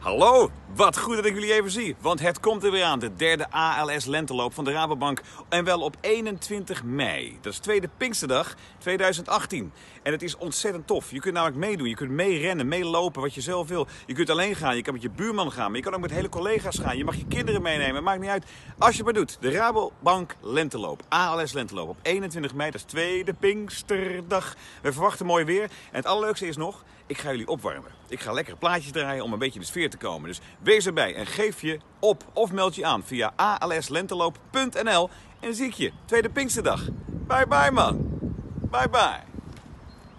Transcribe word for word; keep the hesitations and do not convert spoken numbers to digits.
Hallo, wat goed dat ik jullie even zie, want het komt er weer aan, de derde A L S Lenteloop van de Rabobank en wel op eenentwintig mei. Dat is tweede Pinksterdag tweeduizend achttien en het is ontzettend tof. Je kunt namelijk meedoen, je kunt meerennen, meelopen wat je zelf wil. Je kunt alleen gaan, je kan met je buurman gaan, maar je kan ook met hele collega's gaan. Je mag je kinderen meenemen, maakt niet uit. Als je het maar doet, de Rabobank Lenteloop, A L S Lenteloop op eenentwintig mei, dat is tweede Pinksterdag. We verwachten mooi weer en het allerleukste is nog, ik ga jullie opwarmen. Ik ga lekkere plaatjes draaien om een beetje in de sfeer te komen. Dus wees erbij en geef je op of meld je aan via a l s lenteloop punt n l en dan zie ik je tweede Pinksterdag. Bye bye man. Bye bye.